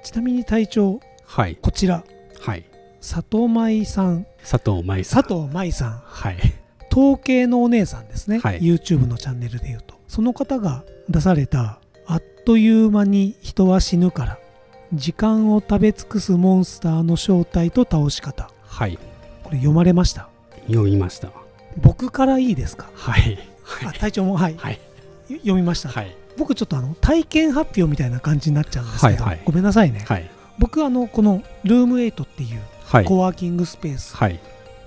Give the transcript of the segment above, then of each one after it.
ちなみに隊長、 はい。 こちら、 はい。 佐藤舞さん、 佐藤舞さん。 佐藤舞さん、 はい。 統計のお姉さんですね、 はい YouTube のチャンネルでいうと、その方が出されたあっという間に人は死ぬから時間を食べ尽くすモンスターの正体と倒し方、 はい。 これ読まれました？ 読みました。 僕からいいですか？ はい。 隊長も、はい、 はい。 読みました、 はい。 僕ちょっと体験発表みたいな感じになっちゃうんですけど、 はいはいごめんなさいね、 はい。 僕このルーム8っていうはい。 コワーキングスペース、 はい。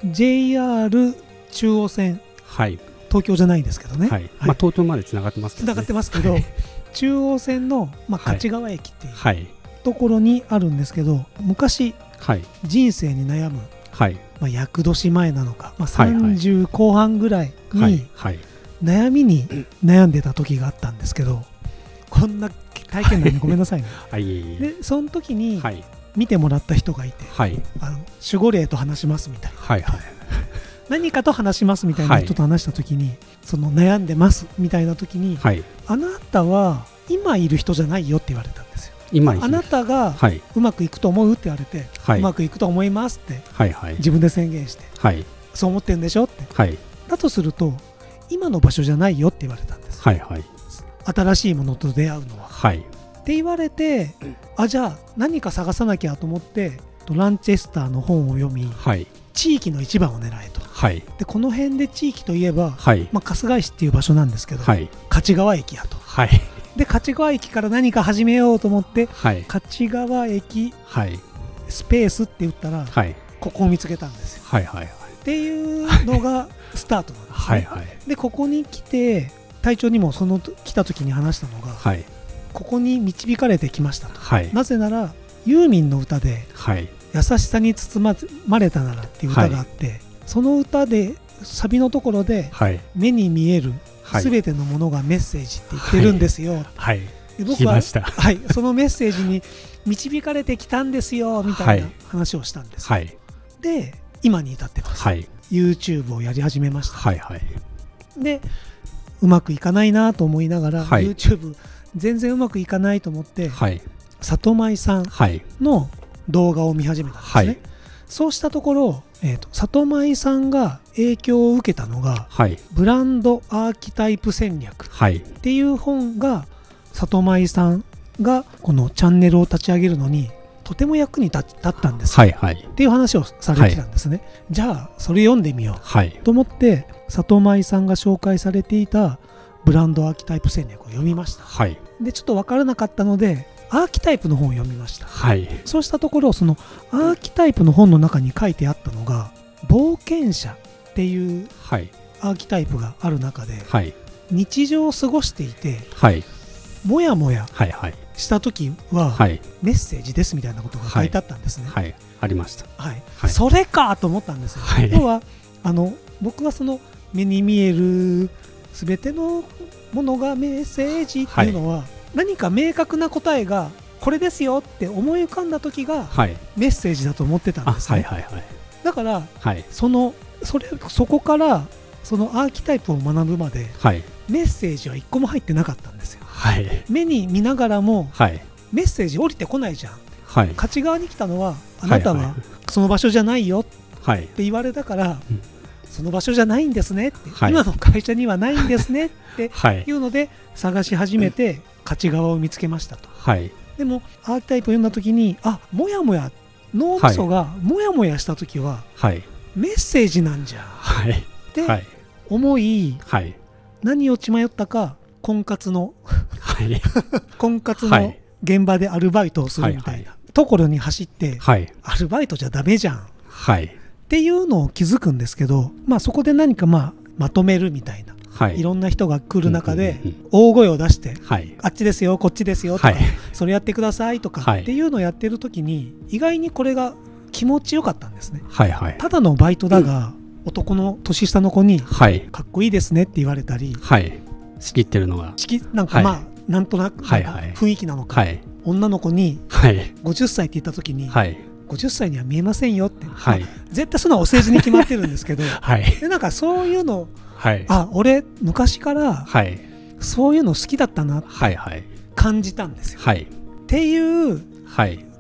JR 中央線、 はい。 東京じゃないですけどね、 はい。まあ、東京までつながってますけどね。 つながってますけど中央線の、勝川駅っていうはい。 ところにあるんですけど、昔はい。 人生に悩む、 はい。 厄年前なのか、 はいはい 30後半ぐらいはいに。 はい。 悩みに悩んでた時があったんですけど、こんな体験なんでごめんなさいねはい。いえいえ。 でその時にはい。 見てもらった人がいて、 はい。 守護霊と話しますみたいな、 はい。はい。 何かと話しますみたいなはい人と話した時に、その悩んでますみたいな時に、 はい。 あなたは今いる人じゃないよって言われたんですよ。 今あなたがはい。 うまくいくと思うって言われて、 はい。 うまくいくと思いますってはい。はい。 自分で宣言して、 はい。 そう思ってるんでしょって、 はい。 だとすると今の場所じゃないよって言われたんです。 はい。はい。 新しいものと出会うのははい。 って言われて、じゃあ何か探さなきゃと思ってランチェスターの本を読み、 はい。 地域の一番を狙えと。 はい。 でこの辺で地域といえば、 はい。 春日井市っていう場所なんですけど、 はい。 勝川駅やと。 はい。 で勝川駅から何か始めようと思って、 はい。 勝川駅はい。 スペースって言ったら、 はい。 ここを見つけたんですよ。 はい。はい。 っていうのがスタートなんですね。 はい。はい。 でここに来て隊長にも来た時に話したのが、 はい。 ここに導かれてきましたと。 はい。 なぜならユーミンの歌ではい。 優しさに包まれたならっていう歌があって、その歌でサビのところで、 はい。 目に見えるはい。 すべてのものがメッセージって言ってるんですよ。 はい。 で聞きました。 はい、そのメッセージに導かれてきたんですよみたいな話をしたんです。 はい。 で今に至ってます。 はい。 YouTube をやり始めました。 はい。はい。 でうまくいかないなと思いながら、 はい YouTube 全然うまくいかないと思って、 はい。 里舞さんはい。 の動画を見始めたんですね。 はい。 そうしたところ、里舞さんが影響を受けたのがはい。 ブランドアーキタイプ戦略はい。 っていう本が、里舞さんがこのチャンネルを立ち上げるのにとても役に立ったんです、 はい。はい。 っていう話をされてたんですね。じゃあそれ読んでみよはい。 うと思って里舞さんが紹介されていたブランドアーキタイプ戦略を読みました。 はい。 でちょっと分からなかったのでアーキタイプの本を読みました。 はい。 そうしたところ、そのアーキタイプの本の中に書いてあったのが冒険者っていうはい。 アーキタイプがある中で、 はい。 日常を過ごしていてはい。 もやもやはい。はい。 した時ははい。 メッセージですみたいなことが書いてあったんですね。 はい。ありました。 はいはいそれかと思ったんですよ。 はい要は僕はその目に見える全てのものがメッセージっていうのは、何か明確な答えがこれですよって思い浮かんだ時がはい。 メッセージだと思ってたんですね。 はい。はい。 だからはい。 そこからそのアーキタイプを学ぶまではい。 メッセージは一個も入ってなかったんですよ。 はい。 目に見ながらもはい。 メッセージ降りてこないじゃん。 はい。 勝ち側に来たのはあなたはいははその場所じゃないよっはい。 て言われたから、 うんその場所じゃないんですねって、 はい今の会社にはないんですねってはい。 いうので探し始めて勝ち側を見つけましたと。 はい。 でもアーキタイプを読んだ時にもやもや脳みそがもやもやした時ははい。 メッセージなんじゃんはい。 ってはい。 思い、 はい。 何を血迷ったか婚活のはい。 の現場でアルバイトをするみたいなところに走ってはい。 アルバイトじゃダメじゃんはい。 っていうのを気づくんですけど、そこで何かまとめるみたいな、 はい。 いろんな人が来る中でうんうん大声を出してはい。 あっちですよこっちですよとか、 はい。 それやってくださいとかはいっていうのをやってる時に意外にこれが気持ちよかったんですね。 はい。はい。 ただのバイトだが男の年下の子にはい。 かっこいいですねって言われたり、 はい。仕切ってるのが。 なんかはなんとなくはいはい雰囲気なのか、 はい。 女の子にはい。 50歳って言った時にはい。 50歳には見えませんよって、 はい。 絶対そんなお世辞に決まってるんですけどはい。 でなんかそういうのはい。 俺昔からはい。 そういうの好きだったなってはい。はい。 感じたんですよ。 はい。 っていうはい。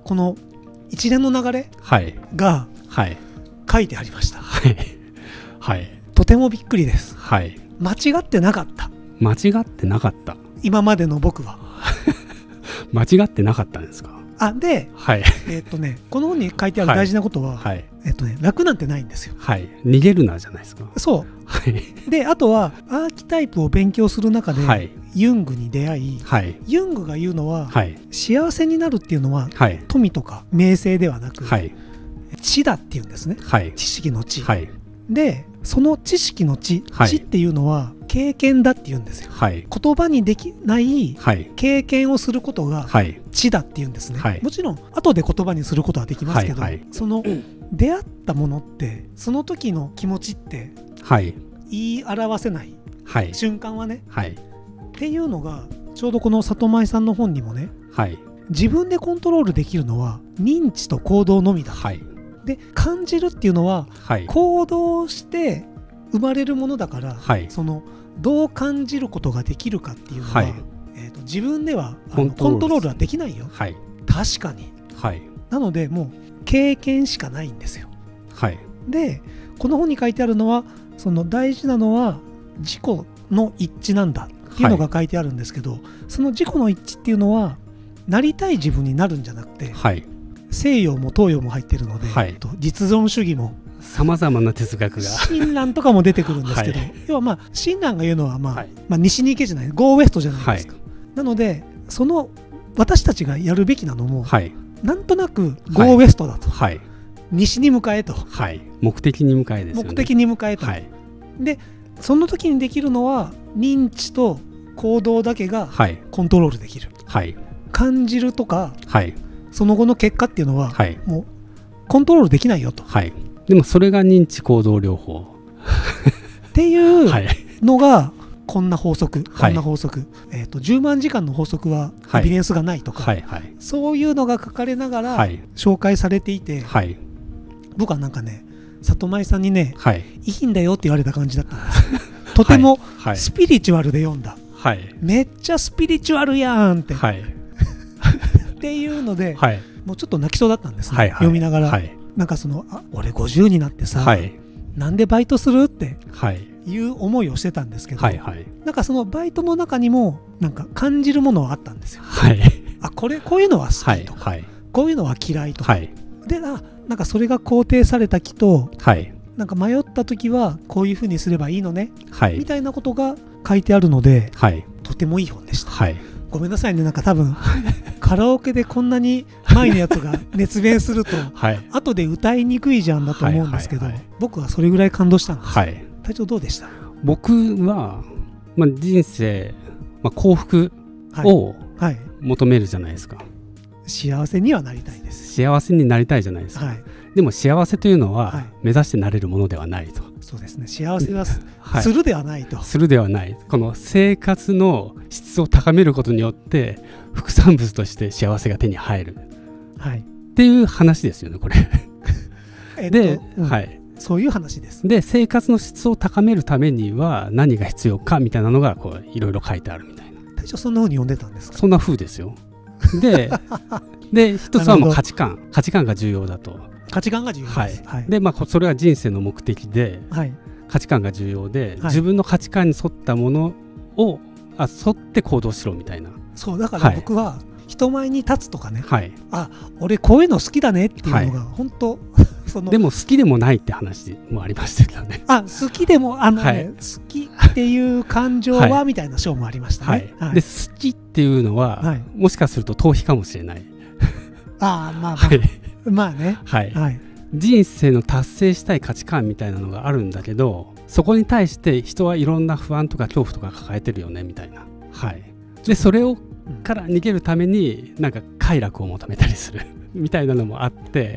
この一連の流れはいがはい書いてありました。 はいはいとてもびっくりです。 はい間違ってなかった。 間違ってなかった。 今までの僕は。 間違ってなかったんですか。 で、 はいこの本に書いてある大事なことは、 はい楽なんてないんですよ。 はい逃げるなじゃないですか。 そうはいで、あとはアーキタイプを勉強する中で、 はいユングに出会い、 はいユングが言うのは、 はい幸せになるっていうのは、 はい富とか名声ではなく、 はい知だっていうんですね。 はい知識の知、 はいでその知識の知、 はい知っていうのは経験だっていうんですよ。 はい言葉にできないはい経験をすることがはい知だっていうんですね、 はいもちろん後で言葉にすることはできますけど、 はいはいその出会ったものってその時の気持ちってはい言い表せないはい瞬間はねはいっていうのがちょうどこの里前さんの本にもね、 はい自分でコントロールできるのは認知と行動のみだ、 はいで感じるっていうのははい行動して生まれるものだから、 はいそのどう感じることができるかっていうのは、 はい自分ではコントロールコントロールはできないよ。 はい確かに。 はいなのでもう経験しかないんですよ。 はいでこの本に書いてあるのはその大事なのは自己の一致なんだっていうのが書いてあるんですけど、その自己の一致っていうのはなりたい自分になるんじゃなくて、 はい西洋も東洋も入ってるので、 はい実存主義もさまざまな哲学が親鸞とかも出てくるんですけど、 はい要はまあ親鸞が言うのは、 はい西に行けじゃない、ゴーウエストじゃないですか、なのでその私たちがやるべきなのも、 はいなんとなくゴーウエストだと、 はい西に向かえと、 はい目的に向かえですよね。 目的に向かえと、 はいでその時にできるのは認知と行動だけがはいコントロールできる、 はい感じるとかはいその後の結果っていうのは、 はいもうコントロールできないよと、 はいでもそれが認知行動療法っていうはいのがこんな法則、 はいこんな法則、10万時間の法則ははいエビデンスがないとか、 はいはいそういうのが書かれながらはい紹介されていて、 はい僕はなんかね里前さんにねはいいいんだよって言われた感じだったんですよとてもはいスピリチュアルで読んだ、 はいめっちゃスピリチュアルやんって、 はいっていうので、 はいもうちょっと泣きそうだったんですね、 はい読みながら、 はいなんかその俺50になってさ、 はいなんでバイトするってはいいう思いをしてたんですけど、 はいはいなんかそのバイトの中にもなんか感じるものはあったんですよ。 はいこういうのは好はいきとか、 はいこういうのは嫌いとか、 はいでなんかそれが肯定された気と、 はいなんか迷った時はこういうふうにすればいいのね、 はいみたいなことが書いてあるので、 はいとてもいい本でした。 はいごめんなさいね、なんか多分カラオケでこんなに前のやつが熱弁するとはい後で歌いにくいじゃんだと思うんですけど、 はいはいはい僕はそれぐらい感動したんです。 はい隊長どうでした？ 僕は、人生、幸福はい、 をはい、 求めるじゃないですか。 幸せにはなりたいです。 幸せになりたいじゃないですか。 はい、 でも幸せというのはいは目指してなれるものではないと。 そうですね。幸せははいするではないと。 するではない。この生活の質を高めることによって副産物として幸せが手に入るはい。 っていう話ですよね、これ。で、 うんはい。 そういう話です。 で、生活の質を高めるためには何が必要かみたいなのがこういろいろ書いてあるみたいな。 隊長そんな風に読んでたんですか？ そんな風ですよ。で、一つはもう価値観が重要だと。 価値観が重要はいです。はい。 で、それは人生の目的で、 はい。 価値観が重要で、 はい自分の価値観に沿ったものを沿って行動しろみたいな。 そうだから僕は人前に立つとかね、 はい。 俺こういうの好きだねっていうのが本当そのでも好きでもないって話もありましたけどね。 好きでもはい好きっていう感情はみたいな章もありましたね。 はい。で、好きっていうのは、 はいもしかすると逃避かもしれない。 はい。まあね。 はい。 はい。 人生の達成したい価値観みたいなのがあるんだけど、そこに対して人はいろんな不安とか恐怖とか抱えてるよねみたいな。はい。で、それをから逃げるためになんか快楽を求めたりするみたいなのもあって、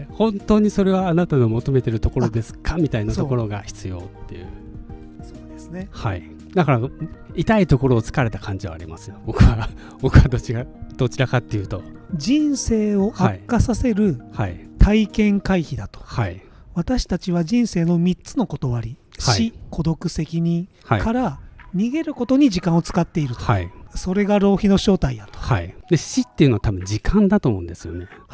本当にそれはあなたの求めてるところですかみたいなところが必要っていう。 そうですね。 はい。だから痛いところを突かれた感じはありますよ。僕はどちらかっていうと、 人生を悪化させるはい体験回避だと。 はい私たちは人生の3つの断り、 はい死、孤独、責任はいから逃げることに時間を使っていると。 はいそれが浪費の正体やと。 はい。で、死っていうのは多分時間だと思うんですよね。 はい。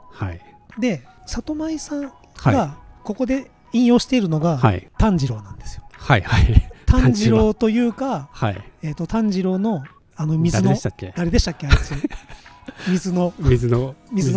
はい、 で里舞さんはがここで引用しているのが、 はい、 炭治郎なんですよ。 はいはい炭治郎というか、 はい、 炭治郎の水の誰でしたっけあいつ水の人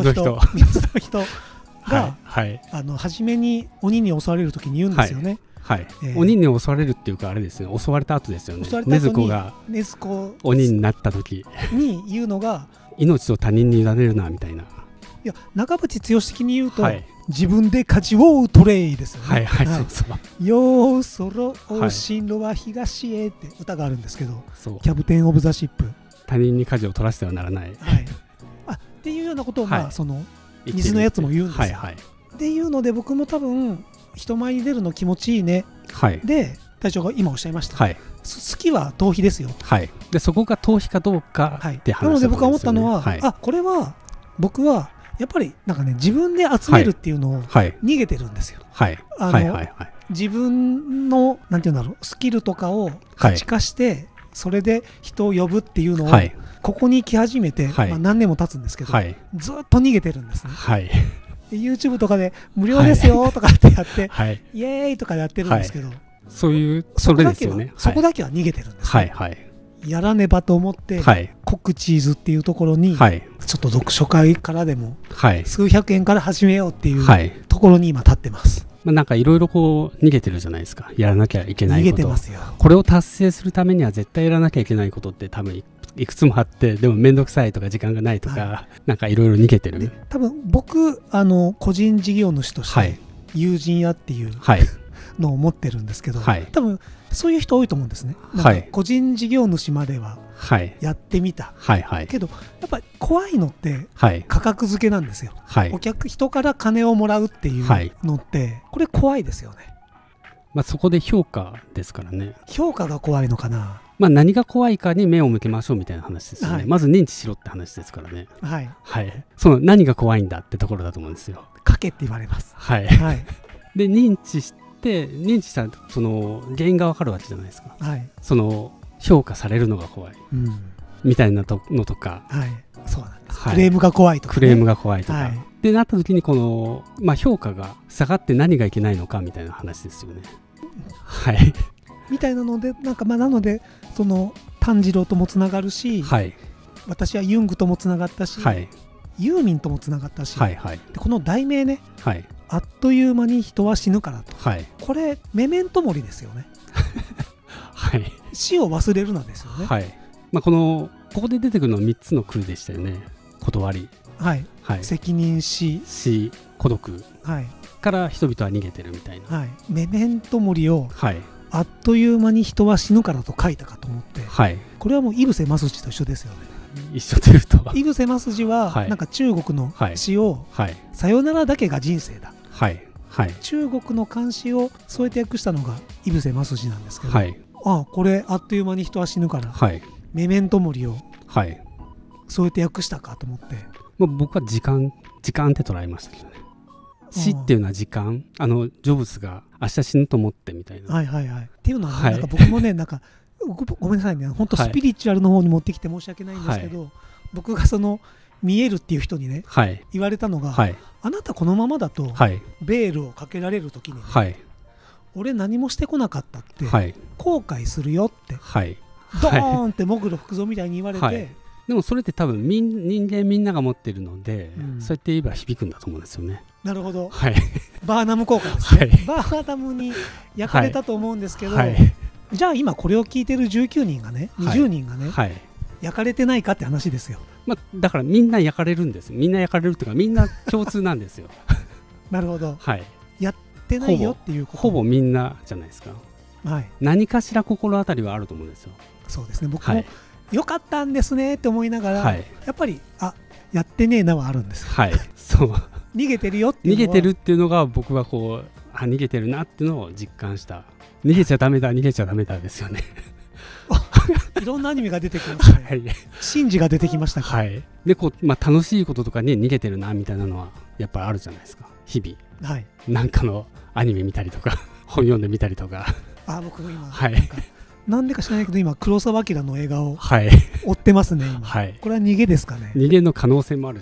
が、 はい、 初めに鬼に襲われるときに言うんですよね。 はい、鬼に襲われるっていうかあれですね、襲われた後ですよね。禰豆子が鬼になった時に言うのが命を他人に委ねるなみたいな。 いや長渕剛的に言うと、はい、自分で勝ちを取れですよね。 はいはい、そうそう。 ようそろ進路は東へって歌があるんですけど、キャプテンオブザシップ、 他人に舵を取らせてはならない、 はい、っていうようなことを、まあ、その水のやつも言うんですよ。はいはい、っていうので僕も多分人前に出るの気持ちいいね、はい、で隊長が今おっしゃいました、はい、好きは逃避ですよ、 はい、でそこが逃避かどうかって話だと思うんですよね。 なので僕が思ったのは、はい、これは僕はやっぱりなんかね自分で集めるっていうのを逃げてるんですよ。自分のなんていうんだろうスキルとかを価値化して、はい、それで人を呼ぶっていうのを、はい、ここに来始めて、はい、何年も経つんですけど、はい、ずっと逃げてるんですね。はい、で YouTube とかで無料ですよとかってやって、はい、イエーイとかやってるんですけど、はい、 そういうそれですよね。 そこだけは逃げてるんです、ね。はいはい、やらねばと思って、はい、コクチーズっていうところに、はい、ちょっと読書会からでも、はい、数百円から始めようっていう、はい、ところに今立ってます。 なんかいろいろこう逃げてるじゃないですか。やらなきゃいけないこと。逃げてますよ。これを達成するためには絶対やらなきゃいけないことって多分いくつもあって、でも面倒くさいとか時間がないとか、はい、なんかいろいろ逃げてる。 多分僕個人事業主として友人屋っていう、はい、のを持ってるんですけど、はい、多分そういう人多いと思うんですね。なんか個人事業主まではやってみた、はいはいはい、けどやっぱり怖いのって価格付けなんですよ、はい、人から金をもらうっていうのって、これ怖いですよね。 まあ、そこで評価ですからね。 評価が怖いのかな。 まあ、何が怖いかに目を向けましょうみたいな話ですよね、はい、まず認知しろって話ですからね。はい、はい、その何が怖いんだってところだと思うんですよ。 書けって言われます。はい、 はい、で認知したらその原因が分かるわけじゃないですか、はい、その評価されるのが怖い、うん、みたいなのとか、はい、そうなんです、はい、クレームが怖いとか、ね、クレームが怖いとか、はい、でなった時にこの、まあ、評価が下がって何がいけないのかみたいな話ですよね。はい、 みたいなのでなんかまあなのでその炭治郎ともつながるし、はい、私はユングともつながったし、はい、ユーミンともつながったし、はいはい、でこの題名ね、はい、あっという間に人は死ぬからと、はい、これメメントモリですよね。はい、死を忘れるなんですよね。はい、 まあ、ここで出てくるのは3つの句でしたよね。断り、 はいはい、責任死孤独、はい、から人々は逃げてるみたいな、はい、 メメントモリを、はい、あっという間に人は死ぬからと書いたかと思って、はい、これはもう井伏正治と一緒ですよね。 一緒というと井伏正治は、はい、なんか中国の詩を、はい、さよならだけが人生だ、はいはい、中国の漢詩を添えて訳したのが井伏正治なんですけど、はい、これあっという間に人は死ぬから、はい、メメントモリを添えて訳したかと思って、 まあ、僕は時間って捉えましたけどね。死っていうのは時間、ジョブズが明日死ぬと思ってみたいな、 はいはいはい、っていうのは、ね、はい、なんか僕もねなんかごめんなさいね、本当スピリチュアルの方に持ってきて申し訳ないんですけど、はい、僕がその見えるっていう人にね、はい、言われたのが、はい、あなたこのままだと、はい、ベールをかけられる時に、ね、はい、俺何もしてこなかったって、はい、後悔するよって、はい、ドーンってモグロ福蔵みたいに言われて、はい、 でもそれって多分人間みんなが持ってるので、うん、そうやって言えば響くんだと思うんですよね。 なるほど、はい、バーナム効果ですね、はい、バーナムに焼かれたと思うんですけど、はいはい、じゃあ今これを聞いてる19人がね20人がね、はいはい、焼かれてないかって話ですよ。 まあ、だからみんな焼かれるんです。みんな焼かれるっていうかみんな共通なんですよ。 なるほど、はい、やってないよっていうこと、 ほぼみんなじゃないですか、はい、何かしら心当たりはあると思うんですよ。 そうですね、僕も、はい、よかったんですねって思いながら、はい、やっぱりやってねえなはあるんですよ。はい、そう逃げてるよっていうのは、 逃げてるっていうのが僕はこう逃げてるなっていうのを実感した。逃げちゃダメだ逃げちゃダメだですよね。 いろんなアニメが出てきましたね。はい、シンジが出てきましたか、 はい、で楽しいこととかに逃げてるなみたいなのはやっぱりあるじゃないですか日々、はい、なんかのアニメ見たりとか本読んでみたりとか。 僕も今、はい、なんでか知らないけど今黒澤明の映画を追ってますね今、はい、これは逃げですかね。 逃げの可能性もあるじゃないですか。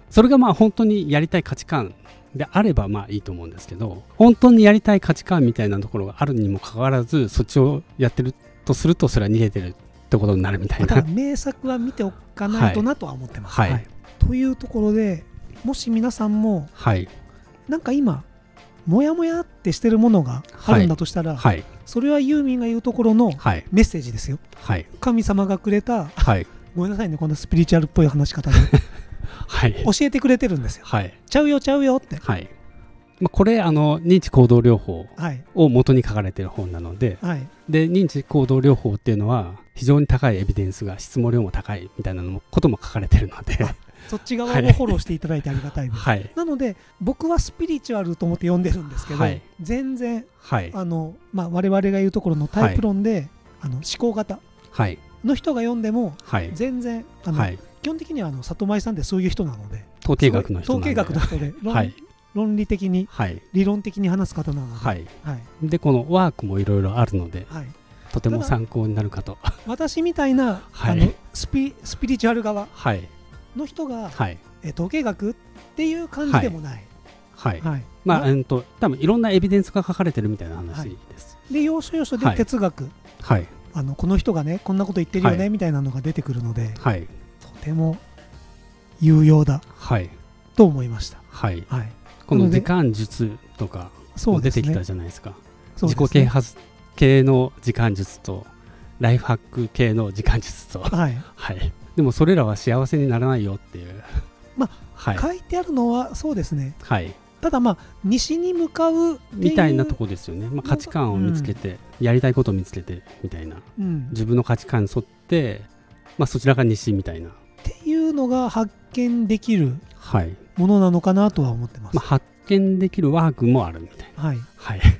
それがまあ本当にやりたい価値観であればまあいいと思うんですけど、本当にやりたい価値観みたいなところがあるにもかかわらずそっちをやってるとすると、それは逃げてるってことになるみたいな。 ただ名作は見ておかないとなとは思ってます、 はいはい、 というところで、もし皆さんも、 はい、 なんか今モヤモヤってしてるものがあるんだとしたら、 はい、 それはユーミンが言うところのはい、 メッセージですよ、はい、神様がくれた、はい、ごめんなさいね、こんなスピリチュアルっぽい話し方で、はい、教えてくれてるんですよ、はい、ちゃうよちゃうよって、はい、 まあ、これ認知行動療法を元に書かれている本なので、はい、で認知行動療法っていうのは非常に高いエビデンスが、質問量も高いみたいなことも書かれているのでそっち側をフォローしていただいてありがたいです、はい、なので僕はスピリチュアルと思って読んでるんですけど、はい、全然、はい、まあ、我々が言うところのタイプ論で、はい、思考型の人が読んでも、はい、全然はい、基本的には里前さんってそういう人なので、 統計学の人なんで、 統計学の人で論理的に、はい、理論的に話す方なので、はいはい、でこのワークもいろいろあるので、はい、とても参考になるかと。 私みたいな、はい、スピリチュアル側の人が、はい、統計学っていう感じでもない、はいはい、 まあ多分いろんなエビデンスが書かれてるみたいな話です、 はい、で要所要所で哲学、はい、この人がねこんなこと言ってるよね、はい、みたいなのが出てくるので、はい、とても有用だ、はい、と思いました、はいはい、 この時間術とかも出てきたじゃないですか。自己啓発系の時間術とライフハック系の時間術と、はいはい、でもそれらは幸せにならないよっていう、まあはい、 書いてあるのはそうですね、はい、ただまあ西に向かうみたいなところですよね、まあ、価値観を見つけて、やりたいことを見つけてみたいな、自分の価値観に沿って、まあ、そちらが西みたいなっていうのが発見できるものなのかなとは思ってます、 まあ、発見できるワークもあるみたいな、はいはい、